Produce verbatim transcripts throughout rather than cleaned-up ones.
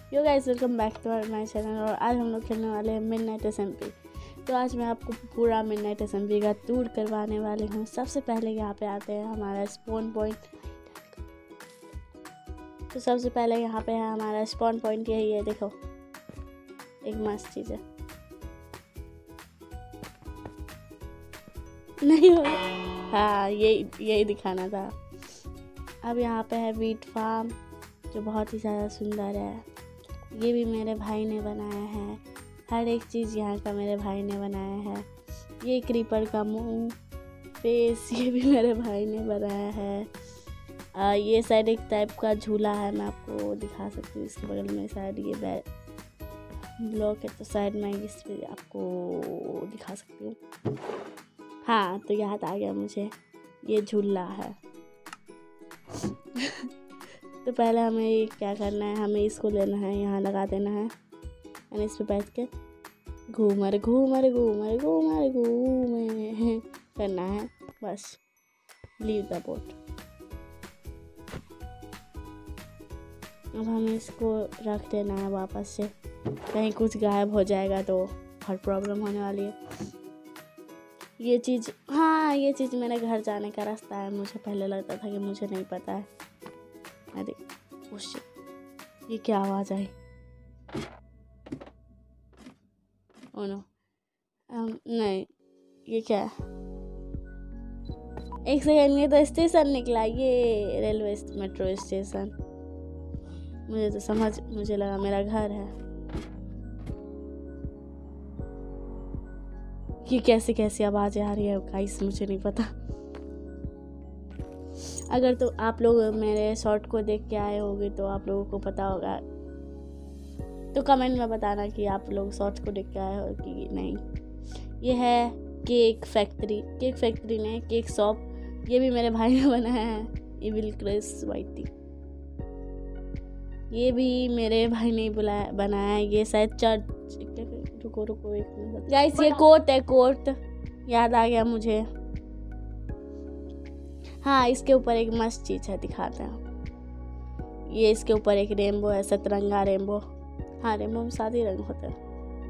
Yo guys, welcome back to my channel. और आज हम लोग खेलने वाले हैं मिडनाइट एसएमपी। तो आज मैं आपको पूरा मिडनाइट एसएमपी का टूर करवाने वाली हूँ। सबसे पहले यहाँ पे आते हैं हमारा स्पॉन पॉइंट। तो सबसे पहले यहाँ पे है हमारा स्पॉन पॉइंट, यही है, देखो एक मस्त चीज़ है। नहीं हो, हाँ यही यही दिखाना था। अब यहाँ पे है वीट फार्म, जो बहुत ही ज़्यादा सुंदर है। ये भी मेरे भाई ने बनाया है। हर एक चीज़ यहाँ का मेरे भाई ने बनाया है। ये क्रीपर का मुंह, फेस, ये भी मेरे भाई ने बनाया है। आ, ये साइड एक टाइप का झूला है, मैं आपको दिखा सकती हूँ। इसके बगल में शायद ये ब्लॉक है, तो साइड में इस पे आपको दिखा सकती हूँ। हाँ, तो याद आ गया मुझे, ये झूला है। तो पहले हमें क्या करना है, हमें इसको लेना है, यहाँ लगा देना है, यानी इस पे बैठ के घूमर घूमर घूमर घूमर घूमे करना है, बस। Leave the boat. अब हमें इसको रख देना है वापस से, कहीं कुछ गायब हो जाएगा तो बहुत प्रॉब्लम होने वाली है। ये चीज़, हाँ ये चीज़ मेरे घर जाने का रास्ता है। मुझे पहले लगता था कि मुझे नहीं पता है। अरे उस, ये क्या आवाज़ आई? ओ नो, नहीं ये क्या है? एक सेकंड, ये तो स्टेशन निकला, ये रेलवे मेट्रो स्टेशन। मुझे तो समझ मुझे लगा मेरा घर है। ये कैसे कैसी आवाज़ें आ रही है गाइस, मुझे नहीं पता। अगर तो आप लोग मेरे शॉर्ट को देख के आए होंगे तो आप लोगों को पता होगा, तो कमेंट में बताना कि आप लोग शॉर्ट को देख के आए हो कि नहीं। ये है केक फैक्ट्री, केक फैक्ट्री ने केक शॉप, ये भी मेरे भाई ने बनाया है। इविल क्रेस वाइटी, ये भी मेरे भाई ने बुलाया बनाया है। ये शायद चर्च, रुको रुको एक मिनट गाइस, ये कोट है, कोट याद आ गया मुझे। हाँ, इसके ऊपर एक मस्त चीज़ है, दिखाते हैं। ये इसके ऊपर एक रेनबो है, सतरंगा रेनबो। हाँ, रेनबो में सात ही रंग होते हैं।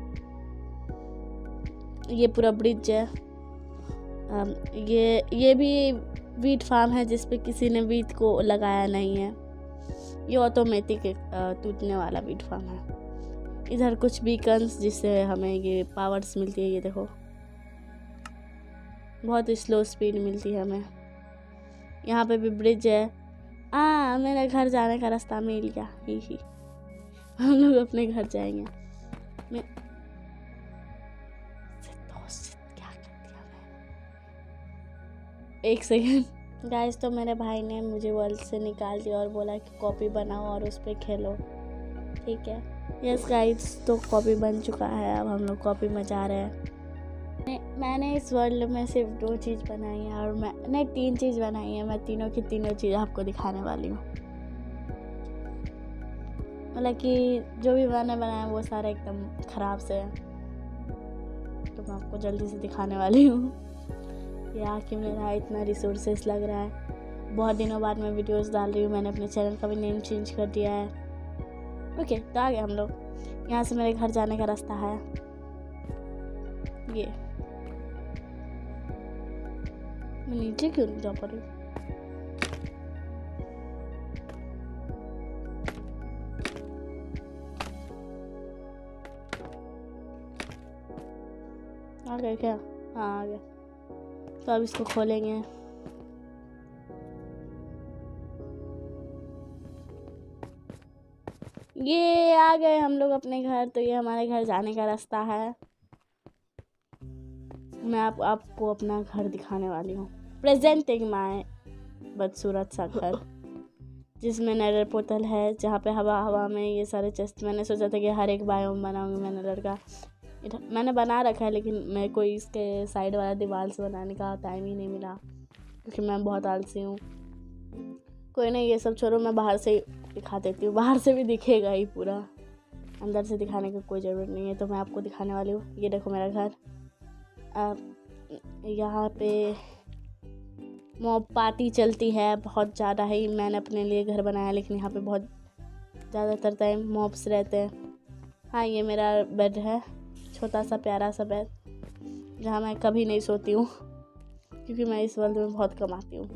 ये पूरा ब्रिज है। ये ये भी वीट फार्म है, जिसपे किसी ने वीट को लगाया नहीं है। ये ऑटोमेटिक टूटने वाला वीट फार्म है। इधर कुछ बीकन्स, जिससे हमें ये पावर्स मिलती है। ये देखो, बहुत स्लो स्पीड मिलती है हमें। यहाँ पे भी ब्रिज है। आ मेरे घर जाने का रास्ता मिल गया। ही ही हम लोग अपने घर जाएंगे। मैं क्या कर दिया मैं? एक सेकंड गाइस, तो मेरे भाई ने मुझे वर्ल्ड से निकाल दिया और बोला कि कॉपी बनाओ और उस पर खेलो, ठीक है। यस गाइस, तो कॉपी बन चुका है। अब हम लोग कॉपी में जा रहे हैं। मैंने इस वर्ल्ड में सिर्फ दो चीज़ बनाई है, और मैंने तीन चीज़ बनाई है। मैं तीनों की तीनों चीज़ आपको दिखाने वाली हूँ। मतलब कि जो भी मैंने बनाया वो सारा एकदम ख़राब से है, तो मैं आपको जल्दी से दिखाने वाली हूँ। ये आके मेरा इतना रिसोर्सेस लग रहा है। बहुत दिनों बाद मैं वीडियोस डाल रही हूँ। मैंने अपने चैनल का भी नेम चेंज कर दिया है। ओके, तो आ गए हम लोग। यहाँ से मेरे घर जाने का रास्ता है ये। मैं नीचे क्यों नहीं जा पा रही? आ गए क्या? हाँ आ गया। तो अब इसको खोलेंगे। ये आ गए हम लोग अपने घर। तो ये हमारे घर जाने का रास्ता है। मैं आप, आपको अपना घर दिखाने वाली हूँ। प्रेजेंटिंग माय बदसूरत सा घर, जिसमें नेदर पोर्टल है, जहाँ पे हवा हवा में ये सारे चेस्ट। मैंने सोचा था कि हर एक बायोम बनाऊंगी मैं नेदर का। मैंने बना रखा है, लेकिन मेरे को इसके साइड वाला दीवार से बनाने का टाइम ही नहीं मिला, क्योंकि मैं बहुत आलसी हूँ। कोई नहीं, ये सब छोड़ो, मैं बाहर से ही दिखा देती हूँ। बाहर से भी दिखेगा ही पूरा, अंदर से दिखाने की कोई ज़रूरत नहीं है। तो मैं आपको दिखाने वाली हूँ। ये देखो मेरा घर। अब यहाँ पे मॉब पार्टी चलती है बहुत ज़्यादा ही। मैंने अपने लिए घर बनाया, लेकिन यहाँ पे बहुत ज़्यादातर टाइम मॉब्स रहते हैं। हाँ, ये मेरा बेड है, छोटा सा प्यारा सा बेड, जहाँ मैं कभी नहीं सोती हूँ क्योंकि मैं इस वर्ल्ड में बहुत कमाती हूँ।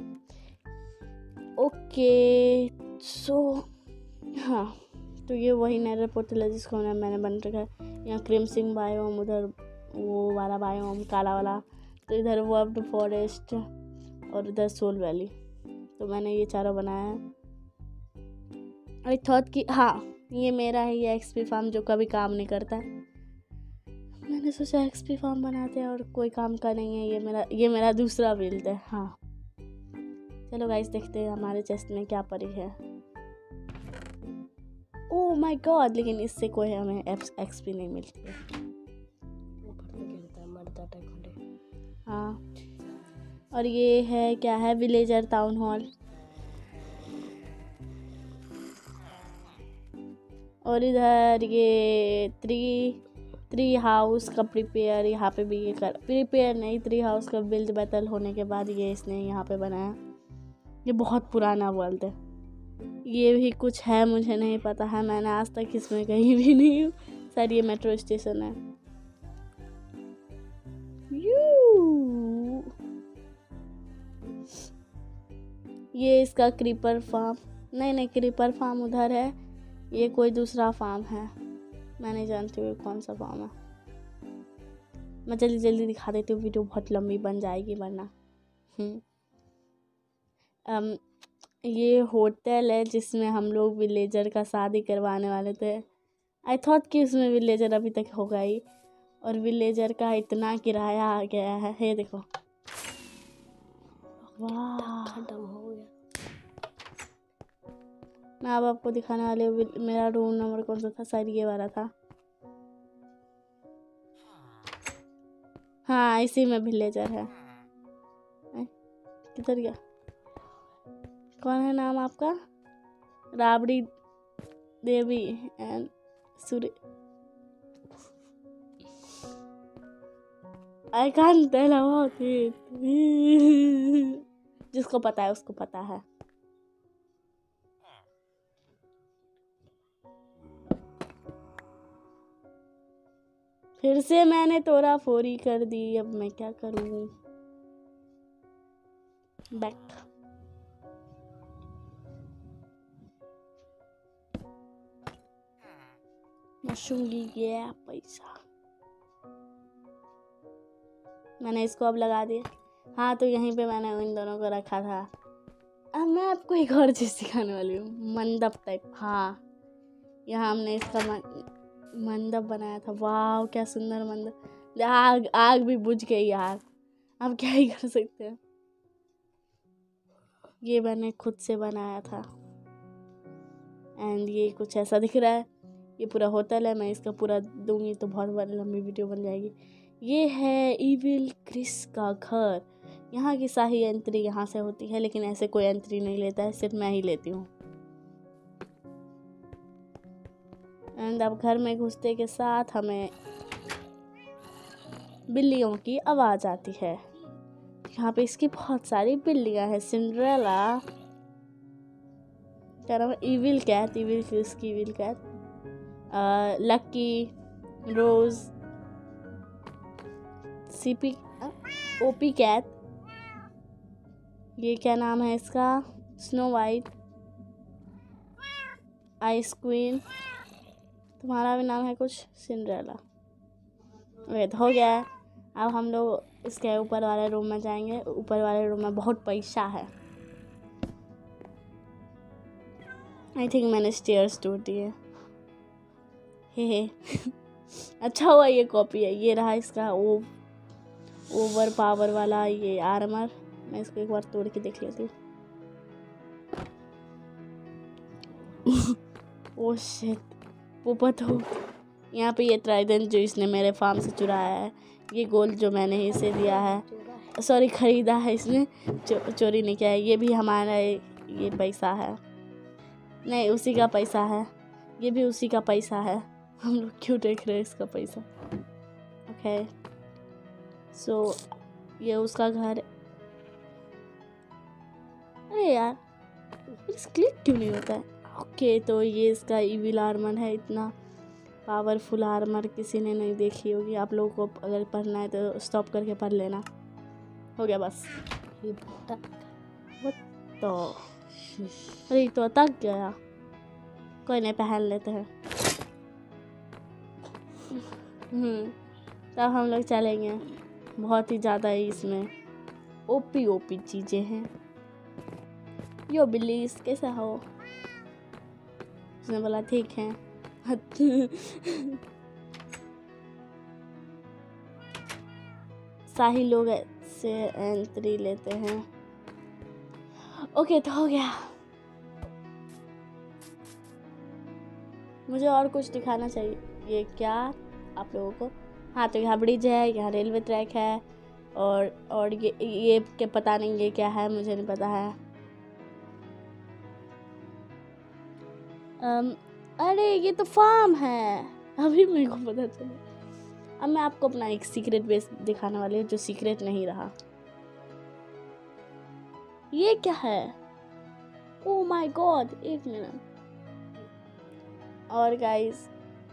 ओके सो हाँ, तो ये वही नेदर पोर्टल है जिसको मैंने बन रखा है। यहाँ क्रिमसिंग बायोम, उधर वो वाला बायोम काला वाला, तो इधर वर्ब्ड फॉरेस्ट और इधर सोल वैली। तो मैंने ये चारों बनाया है। आई थॉट कि हाँ ये मेरा है, ये एक्सपी फार्म जो कभी काम नहीं करता है। मैंने सोचा एक्सपी फार्म बनाते हैं और कोई काम का नहीं है। ये मेरा ये मेरा दूसरा बिल्ड है। हाँ चलो गाइस, देखते हैं हमारे चेस्ट में क्या पड़ी है। ओह माय गॉड, लेकिन इससे कोई हमें एक्सपी नहीं मिलती है। हाँ, और ये है क्या है, विलेजर टाउन हॉल। और इधर ये ट्री ट्री हाउस का प्रिपेयर, यहाँ पे भी ये कर प्रिपेयर नहीं, ट्री हाउस का बिल्ड बैटल होने के बाद ये इसने यहाँ पे बनाया। ये बहुत पुराना वर्ल्ड है। ये भी कुछ है, मुझे नहीं पता है, मैंने आज तक इसमें कहीं भी नहीं हूँ। शायद ये मेट्रो स्टेशन है। यू ये इसका क्रीपर फार्म, नहीं नहीं क्रीपर फार्म उधर है, ये कोई दूसरा फार्म है, मैं नहीं जानती हूँ कौन सा फार्म है। मैं जल्दी जल्दी दिखा देती हूँ, वीडियो बहुत लंबी बन जाएगी वरना। um, ये होटल है जिसमें हम लोग विलेजर का शादी करवाने वाले थे। आई थॉट कि उसमें विलेजर अभी तक होगा ही, और विलेजर का इतना किराया आ गया है। ये देखो, वाह खत्म हो गया। मैं अब आपको दिखाने वाली हूँ मेरा रूम नंबर कौन सा था, शायद ये वाला था। हाँ इसी में विलेजर है। किधर गया, कौन है नाम आपका? Rabri Devi and Surya. I can't tell about it. जिसको पता है उसको पता है। फिर से मैंने तोड़ा फोड़ी कर दी, अब मैं क्या करूं। बैक मशूंगी ये पैसा, मैंने इसको अब लगा दिया। हाँ तो यहीं पे मैंने इन दोनों को रखा था। अब मैं आपको एक और चीज़ सिखाने वाली हूँ, मंडप टाइप। हाँ यहाँ हमने इसका मंडप बनाया था। वाह क्या सुंदर मंडप। आग आग भी बुझ गई यार, अब क्या ही कर सकते हैं। ये मैंने खुद से बनाया था एंड ये कुछ ऐसा दिख रहा है। ये पूरा होटल है, मैं इसका पूरा दूंगी तो बहुत बड़ी लंबी वीडियो बन जाएगी। ये है इविल क्रिस का घर। यहाँ की शाही एंट्री यहाँ से होती है, लेकिन ऐसे कोई एंट्री नहीं लेता है, सिर्फ मैं ही लेती हूँ। एंड अब घर में घुसते के साथ हमें बिल्लियों की आवाज़ आती है। यहाँ पे इसकी बहुत सारी बिल्लियाँ हैं। सिंड्रेला, क्या नाम है, इविल कैट, इविल क्रिस की evil cat, lucky, rose, CP, OP cat, ये क्या नाम है इसका, स्नो वाइट, आइस क्वीन, तुम्हारा भी नाम है कुछ, सिंड्रेला। वेट हो गया है। अब हम लोग इसके ऊपर वाले रूम में जाएंगे। ऊपर वाले रूम में बहुत पैसा है। आई थिंक मैंने स्टेयर्स तोड़ दिए। हे हे अच्छा हुआ ये कॉपी है। ये रहा इसका ओ ओवर पावर वाला ये आर्मर। मैं इसको एक बार तोड़ के देख लेती हूँ। ओह शिट, पोपट हो। यहाँ पे ये ट्राइडेंट जो इसने मेरे फार्म से चुराया है, ये गोल्ड जो मैंने इसे दिया है, सॉरी खरीदा है इसने, चो, चोरी नहीं किया है। ये भी हमारा ये पैसा है, नहीं उसी का पैसा है। ये भी उसी का पैसा है। हम लोग क्यों देख रहे हैं इसका पैसा। ओके सो ये उसका घर। अरे यार क्लिक क्यों नहीं होता है। ओके, तो ये इसका इविल आर्मर है। इतना पावरफुल आर्मर किसी ने नहीं देखी होगी। आप लोगों को अगर पढ़ना है तो स्टॉप करके पढ़ लेना। हो गया बस। ये तो अरे तो तक गया, कोई नहीं, पहन लेते हैं। हम्म तब हम लोग चलेंगे। बहुत ही ज़्यादा ही इसमें ओपी ओपी चीज़ें हैं। यो बिल्लीस कैसा हो? उसने बोला ठीक है। शाही लोग से एंट्री लेते हैं। ओके, तो हो गया। मुझे और कुछ दिखाना चाहिए। ये क्या आप लोगों को? हाँ, तो यहाँ ब्रिज है, यहाँ रेलवे ट्रैक है, और और ये ये के पता नहीं ये क्या है, मुझे नहीं पता है। um, अरे ये तो फार्म है, अभी मेरे को पता चला। अब मैं आपको अपना एक सीक्रेट बेस दिखाने वाली हूँ जो सीक्रेट नहीं रहा। ये क्या है? ओह माय गॉड, एक मिनट। और गाइस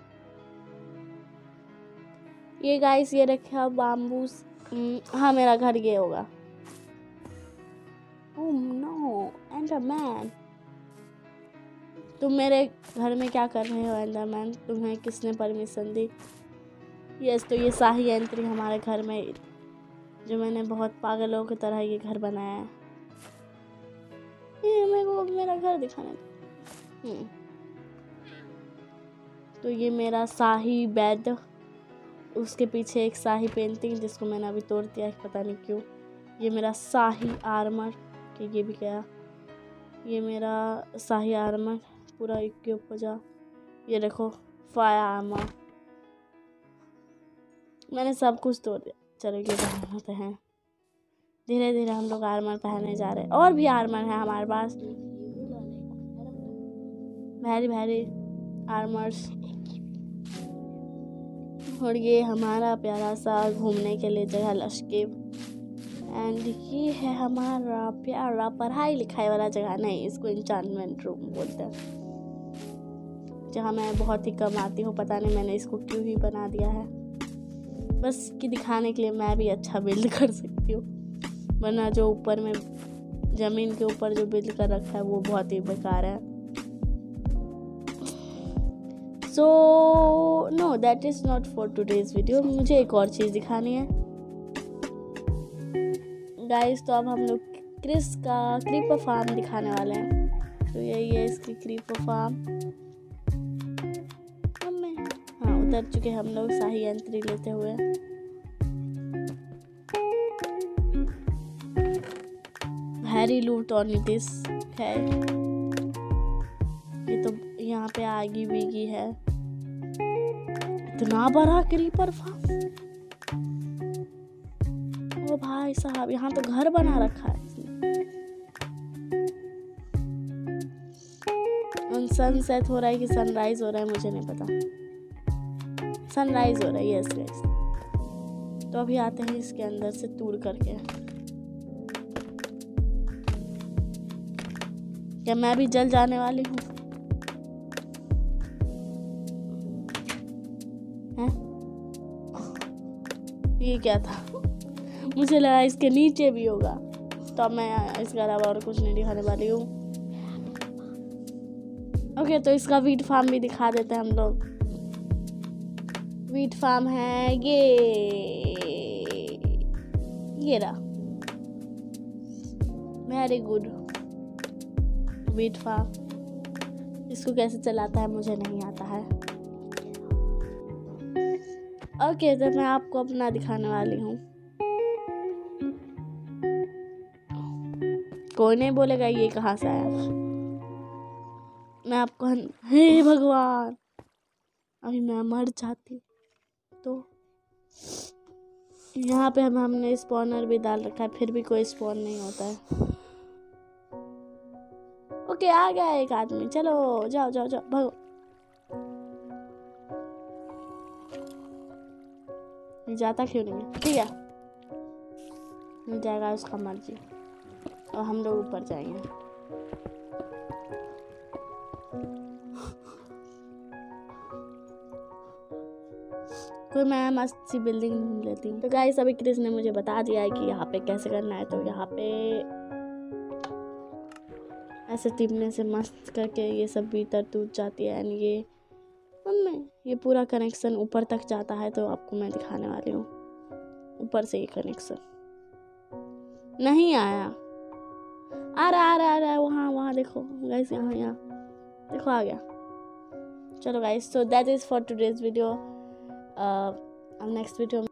ये गाइस ये रखा बाम्बूस। हाँ, मेरा घर ये होगा। ओह नो, एंडरमैन, तुम मेरे घर में क्या कर रहे हो एंडरमैन? तुम्हें किसने परमिशन दी? यस, तो ये शाही एंट्री हमारे घर में, जो मैंने बहुत पागलों की तरह ये घर बनाया है। ये मेरे को मेरा घर दिखाने दो। तो ये मेरा शाही बेड, उसके पीछे एक शाही पेंटिंग जिसको मैंने अभी तोड़ दिया है, पता नहीं क्यों। ये मेरा शाही आर्मर, कि ये भी गया। ये मेरा शाही आर्मर पूरा इक्विप हो जा। ये देखो फायर आर्मर, मैंने सब कुछ तोड़ दिया। चलो ये पहनते हैं। धीरे धीरे हम लोग आर्मर पहनने जा रहे हैं। और भी आर्मर है हमारे पास, भारी भारी आर्मर्स। और ये हमारा प्यारा सा घूमने के लिए जगह लश्केव। एंड ये है हमारा प्यारा पढ़ाई लिखाई वाला जगह, नहीं इसको एन्चांटमेंट रूम बोलते हैं, जहाँ मैं बहुत ही कम आती हूँ। पता नहीं मैंने इसको क्यों ही बना दिया है, बस कि दिखाने के लिए मैं भी अच्छा बिल्ड कर सकती हूँ, वरना जो ऊपर में ज़मीन के ऊपर जो बिल्ड कर रखा है वो बहुत ही बेकार है। So no, that is not for today's video. मुझे एक और चीज़ दिखानी है गाइस। तो अब हम लोग क्रिस का क्रीपर फार्म दिखाने वाले हैं। तो यही है इसकी क्रीपर फार्म। हमें हाँ उतर चुके हम लोग शाही एंट्री लेते हुए। हैरी लूट ऑन दिस है। ये तो यहाँ पे आगी बीगी है। इतना बड़ा क्रीपर फार्म, ओ भाई साहब, यहाँ तो घर बना रखा है इसने। सनसेट हो रहा है कि सनराइज हो रहा है मुझे नहीं पता। सनराइज हो रहा है, यस गाइस। तो अभी आते हैं इसके अंदर से टूर करके। क्या मैं भी जल जाने वाली हूँ? ये क्या था? मुझे लगा इसके नीचे भी होगा, तो अब मैं इसके अलावा और कुछ नहीं दिखाने वाली हूँ। ओके, तो इसका वीट फार्म भी दिखा देते हैं हम लोग। वीट फार्म है ये ये रहा, वेरी गुड वीट फार्म। इसको कैसे चलाता है मुझे नहीं आता है। ओके, तो मैं आपको अपना दिखाने वाली हूँ। कोई नहीं बोलेगा ये कहाँ से आया। मैं आपको, हे भगवान, अभी मैं मर जाती। तो यहाँ पे हम हमने स्पॉनर भी डाल रखा है, फिर भी कोई स्पॉन नहीं होता है। ओके, आ गया एक आदमी। चलो जाओ जाओ जाओ, भागो। जाता क्यों नहीं है? ठीक है, मिल जाएगा उसका मर्जी। और हम लोग ऊपर जाएंगे। फिर मैं मस्त सी बिल्डिंग ढूंढ लेती हूँ। तो गाइस अभी क्रिस ने मुझे बता दिया है कि यहाँ पे कैसे करना है। तो यहाँ पे ऐसे टिपने से मस्त करके ये सब भीतर टूट जाती है। एंड ये में ये पूरा कनेक्शन ऊपर तक जाता है। तो आपको मैं दिखाने वाली हूँ ऊपर से ये कनेक्शन नहीं आया, आ रहा आ रहा आ रहा है वहाँ वहाँ देखो गाइस, यहाँ यहाँ देखो आ गया। चलो guys, so that is for today's video. अब नेक्स्ट वीडियो